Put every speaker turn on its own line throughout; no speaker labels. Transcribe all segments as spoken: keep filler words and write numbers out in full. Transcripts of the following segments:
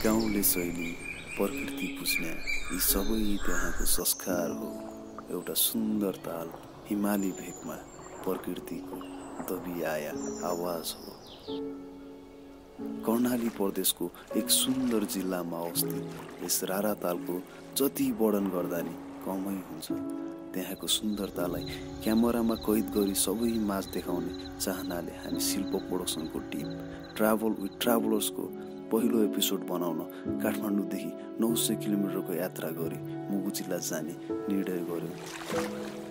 गाउँले शैली प्रकृति बुझ्ने यी सबै त्यहाँको संस्कार हो। एउटा सुन्दर ताल हिमाली भेगमा प्रकृतिको दबिआया आवाज हो। कर्णाली प्रदेशको एक सुन्दर जिल्लामा अवस्थित यस रारा तालको जति वर्णन गर्दा नि कमै हुन्छ। त्यहाँको सुन्दरतालाई क्यामेरामा कैद गरी सबै माझ देखाउने चाहनाले हामी शिल्प प्रोडक्सनको टिम ट्राभल विथ ट्राभलर्सको पहिलो एपिसोड बनाउन काठमाडौँदेखि नौ सय किलोमिटरको यात्रा गरी मुगु जिल्ला जाने निर्णय गर्यौँ।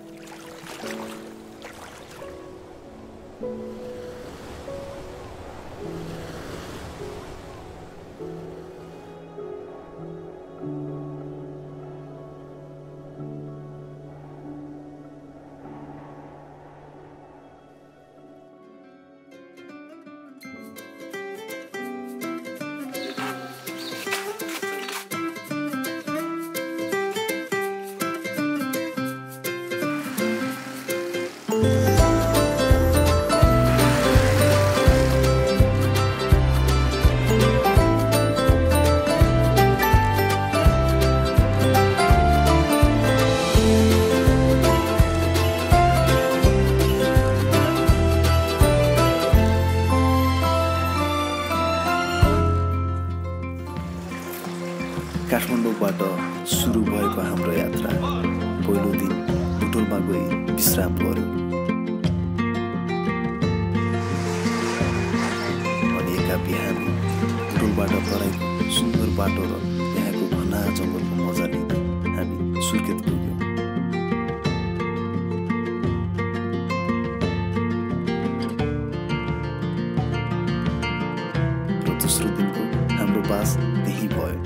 काठमाडौँबाट सुरु भएको हाम्रो यात्रा पहिलो दिन होटलमा गई विश्राम गर्यौँ। अनि एका बिहान होटलबाट तराईको सुन्दर बाटो र त्यहाँको घना जङ्गलको मजा लिँदै हामी सुर्खेत पुग्यौँ। र दोस्रो दिनको हाम्रो बास त्यही भयो।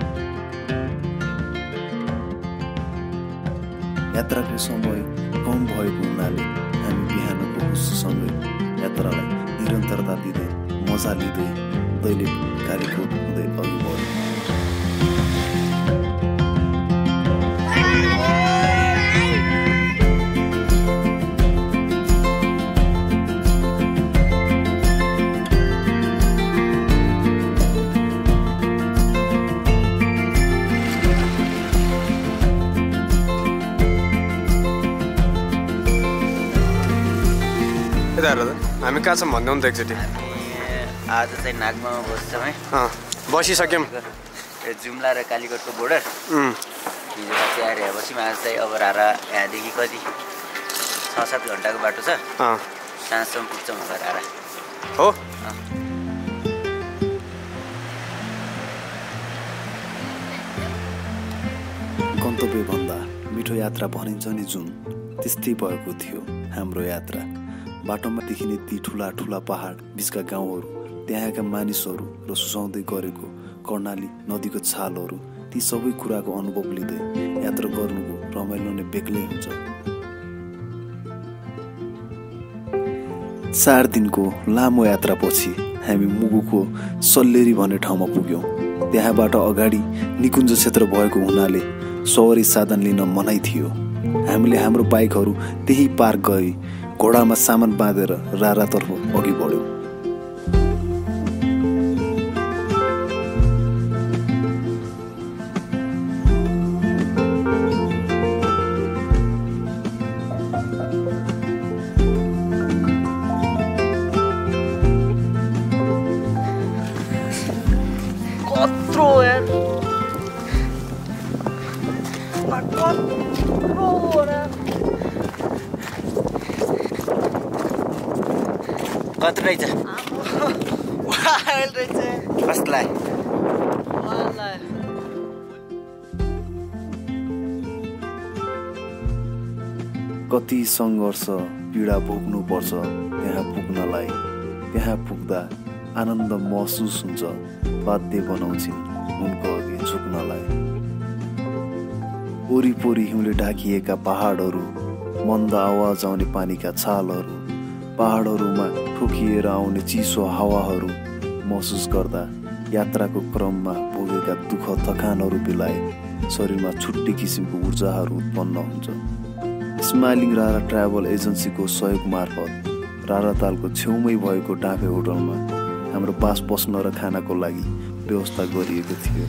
यात्राको समय कम भएको हुनाले हामी बिहानको हुससँगै यात्रालाई निरन्तरता दिँदै मजा लिँदै दैलेख कालीकोट हुँदै अघि बढ्यौँ।
हामी कहाँ छौँ भन्नु त एकचोटि।
आज चाहिँ नागमामा बस्छौँ है।
बसिसक्यौँ।
जुम्ला र कालीकोटको बोर्डर हिजो राति आएर यहाँ बस्यौँ। आज चाहिँ अब रारा यहाँदेखि कति छ सात घन्टाको बाटो छ। साँझसम्म पुग्छौँ होला रारा
हो।
गन्तव्यभन्दा मिठो यात्रा भनिन्छ नि जुन, त्यस्तै भएको थियो हाम्रो यात्रा। बाटोमा देखिने ती ठुला ठुला पहाड बिचका गाउँहरू, त्यहाँका मानिसहरू र सुसाउँदै गरेको कर्णाली नदीको छालहरू, ती सबै कुराको अनुभव लिँदै यात्रा गर्नुको रमाइलो नै बेग्लै हुन्छ। चार दिनको लामो यात्रापछि हामी मुगुको सल्लेरी भन्ने ठाउँमा पुग्यौँ। त्यहाँबाट अगाडि निकुञ्ज क्षेत्र भएको हुनाले सवारी साधन लिन मनाइ थियो। हामीले हाम्रो बाइकहरू त्यही पार्क गरी घोडामा सामान बाँधेर रारातर्फ अघि बढ्यौँ।
कत्रो यार कत्रो रहेछ कसलाई
कति सङ्घर्ष पीडा भोग्नु पर्छ त्यहाँ पुग्नलाई। त्यहाँ पुग्दा आनन्द महसुस हुन्छ, बाध्य बनाउँछिन् उनको अघि झुक्नलाई। वरिपरि हिउँले ढाकिएका पहाडहरू, मन्द आवाज आउने पानीका छालहरू, पहाडहरूमा ठोकिएर आउने चिसो हावाहरू महसुस गर्दा यात्राको क्रममा भोगेका दुःख थकानहरू बिलाए शरीरमा छुट्टै किसिमको ऊर्जाहरू उत्पन्न हुन्छ। स्माइलिङ रारा ट्राभल एजेन्सीको सहयोग मार्फत रारातालको छेउमै भएको डाँफे होटलमा हाम्रो बास बस्न र खानाको लागि व्यवस्था गरिएको थियो।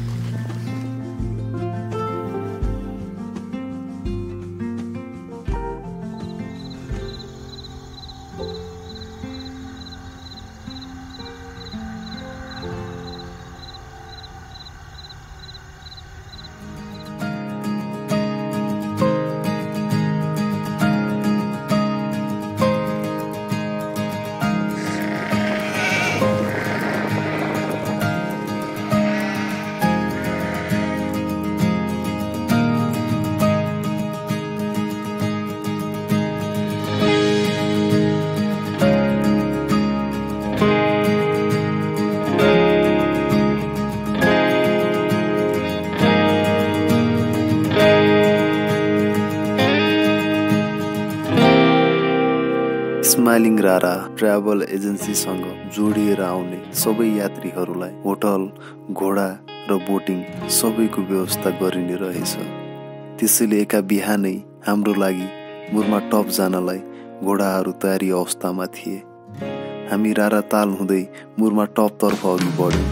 स्माइलिङ रारा ट्राभल एजेन्सीसँग जोडिएर आउने सबै यात्रीहरूलाई होटल, घोडा र बोटिङ सबैको व्यवस्था गरिने रहेछ। त्यसैले एका बिहानै हाम्रो लागि मुरमा टप जानलाई घोडाहरू तयारी अवस्थामा थिए। हामी रारा ताल हुँदै मुरमा टपतर्फ अघि बढ्यौँ।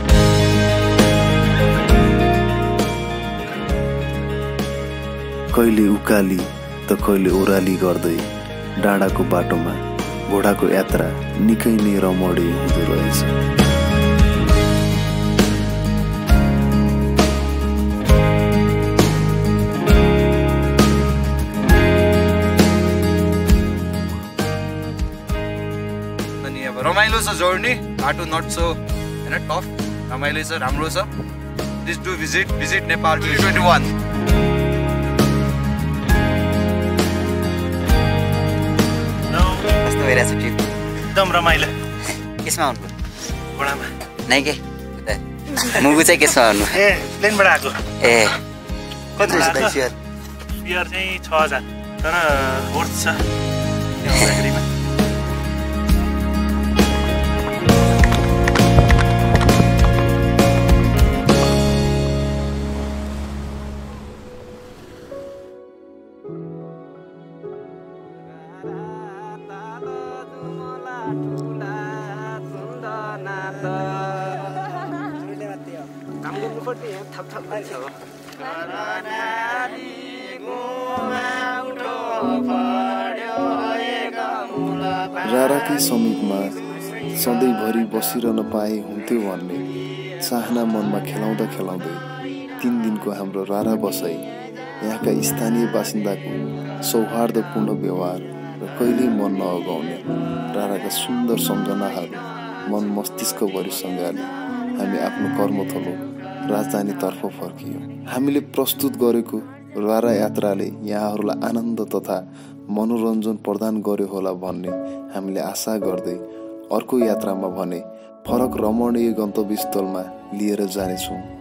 कहिले उकाली त कहिले ओह्राली गर्दै डाँडाको बाटोमा घोडाको यात्रा निकै नै रमणीय हुँदो रहेछ।
अनि अब रमाइलो छ जर्नी, बाटो नट सो हैन टफ, रमाइलो छ, राम्रो छ। Please do visit visit Nepal twenty twenty one.
एकदम रमाइलो।
केसमा आउनु?
घोडामा।
नै के मुगु चाहिँ केसमा आउनु?
ए प्लेनबाट आएको।
ए कति रहेछ दाइ फेयर?
फेयर चाहिँ छ हजार, तर वर्थ छ आउँदाखेरिमा।
राराकै समीपमा सधैँभरि बसिरहन पाए हुन्थ्यो भन्ने चाहना मनमा खेलाउँदा खेलाउँदै तीन दिनको हाम्रो रारा बसाई यहाँका स्थानीय बासिन्दाको सौहार्दपूर्ण व्यवहार र कहिल्यै मन नअगाउने राराका सुन्दर सम्झनाहरू मन मस्तिष्कभरि सँगाले हामी आफ्नो कर्मथलो राजधानीतर्फ फर्कियौँ। हामीले प्रस्तुत गरेको रारा यात्राले यहाँहरूलाई आनन्द तथा मनोरञ्जन प्रदान गर्यो होला भन्ने हामीले आशा गर्दै अर्को यात्रामा भने फरक रमणीय गन्तव्यस्थलमा लिएर जानेछौँ।